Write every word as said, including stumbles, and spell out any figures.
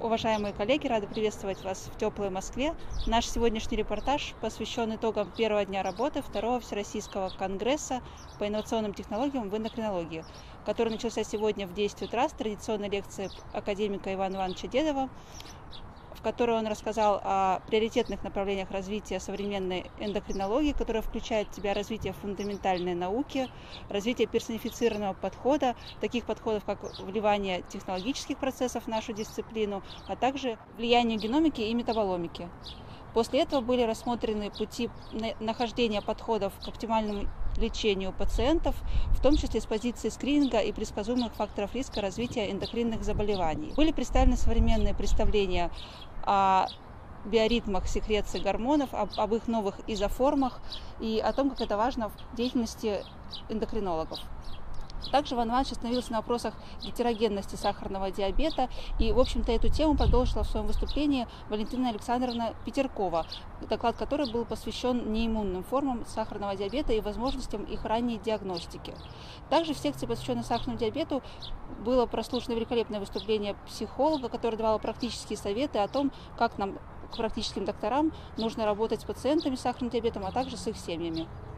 Уважаемые коллеги, рада приветствовать вас в теплой Москве. Наш сегодняшний репортаж посвящен итогам первого дня работы второго Всероссийского конгресса по инновационным технологиям в эндокринологии, который начался сегодня в десять утра с традиционной лекции академика Ивана Ивановича Дедова, в которой он рассказал о приоритетных направлениях развития современной эндокринологии, которая включает в себя развитие фундаментальной науки, развитие персонифицированного подхода, таких подходов, как вливание технологических процессов в нашу дисциплину, а также влияние геномики и метаболомики. После этого были рассмотрены пути нахождения подходов к оптимальному лечению пациентов, в том числе с позиции скрининга и предсказуемых факторов риска развития эндокринных заболеваний. Были представлены современные представления о биоритмах секреции гормонов, об, об их новых изоформах и о том, как это важно в деятельности эндокринологов. Также Иван Иванович остановился на вопросах гетерогенности сахарного диабета, и, в общем-то, эту тему продолжила в своем выступлении Валентина Александровна Петеркова, доклад которой был посвящен неиммунным формам сахарного диабета и возможностям их ранней диагностики. Также в секции, посвященной сахарному диабету, было прослушано великолепное выступление психолога, который давал практические советы о том, как нам, к практическим докторам, нужно работать с пациентами с сахарным диабетом, а также с их семьями.